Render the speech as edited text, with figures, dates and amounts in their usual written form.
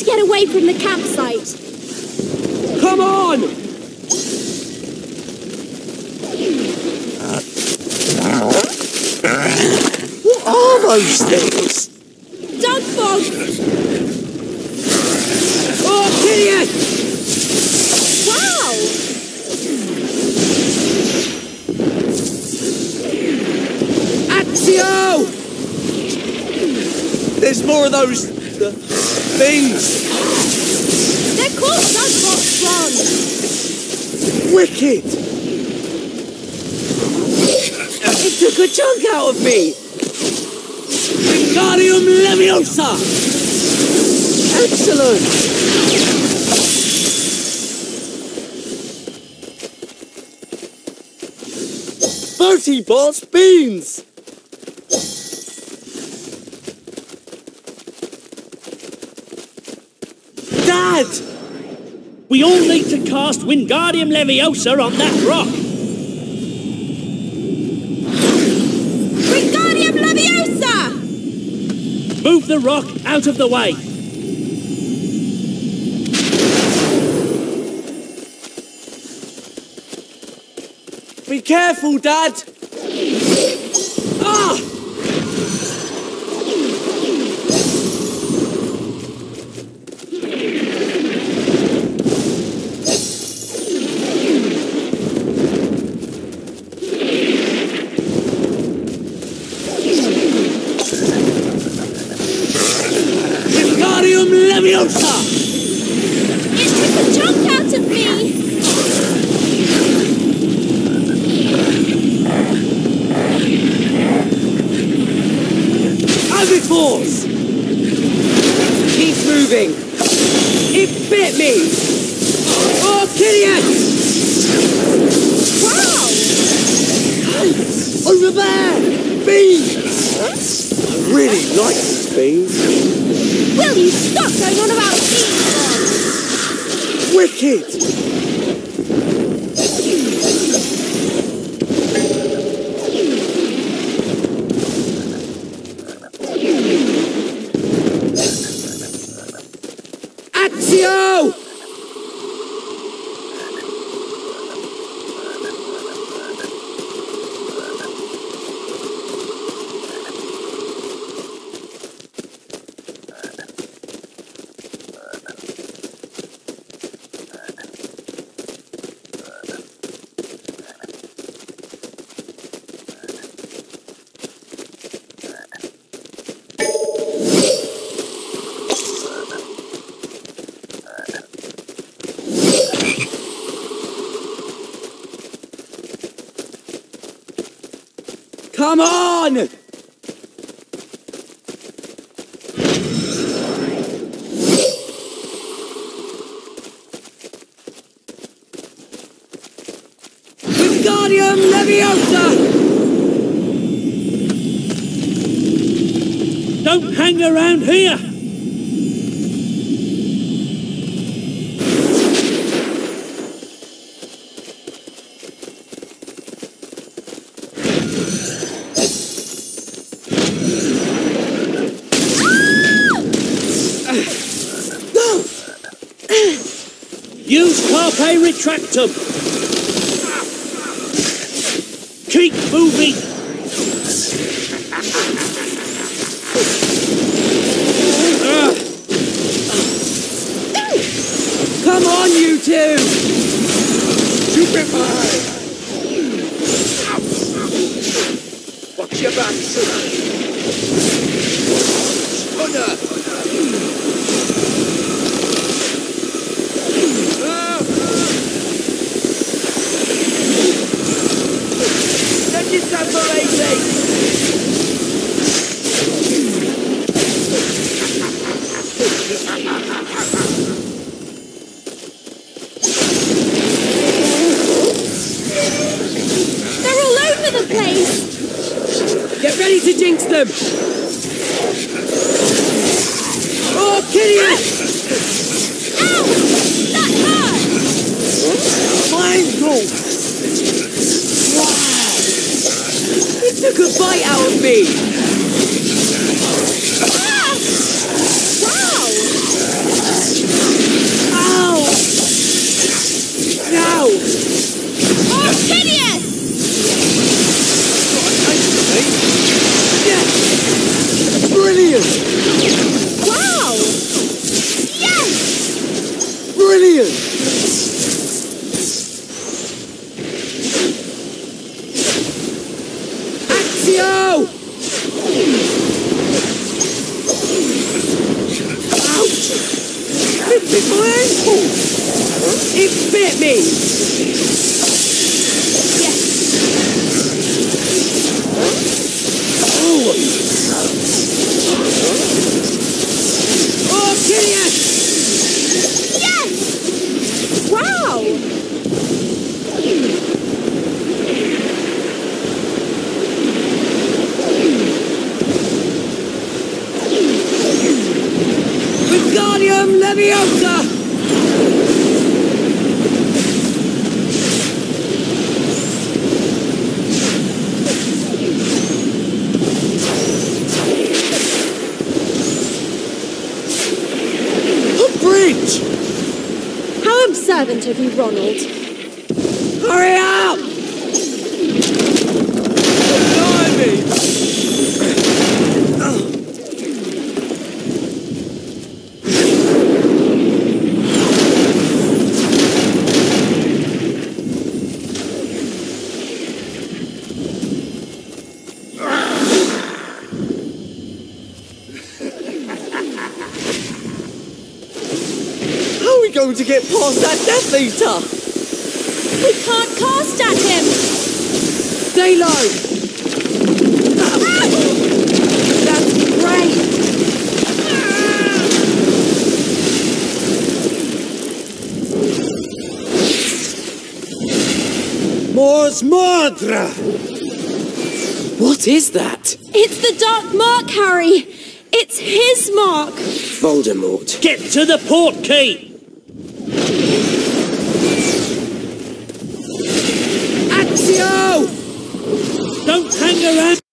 get away from the campsite. Come on! What are those things? Dog bugs! Oh, idiot! Wow! Axio! There's more of those things. They're called dog bugs, Ron. Wicked! It took a chunk out of me! Wingardium Leviosa! Excellent! Bertie Boss beans! Dad! We all need to cast Wingardium Leviosa on that rock. Wingardium Leviosa! Move the rock out of the way. Be careful, Dad! Ah! Wingardium Leviosa! It took a chunk out of me! As it was! Keep moving! It bit me! Oh, Gideon! Wow! Over there! Beans! I really like these beans. Will you stop going on about beans, Ron? Wicked! Axio! Come on! Wingardium Leviosa! Don't hang around here. Use Carpe Retractum. Keep moving. Come on, you two! Stupefy! Watch your back, Stunner! They're all over the place! Get ready to jinx them! Oh, Gideon! Ow! That hurt! Mind growth! Wow! It took a bite out of me! Ah! Wow! Leviosa! A bridge! How observant of you, Ronald. Hurry up! Blimey! How are we going to get past that Death Eater? We can't cast at him! Stay low! That's great! Mors Mordra! What is that? It's the Dark Mark, Harry! It's his mark! Voldemort. Get to the port key! Accio! Don't hang around!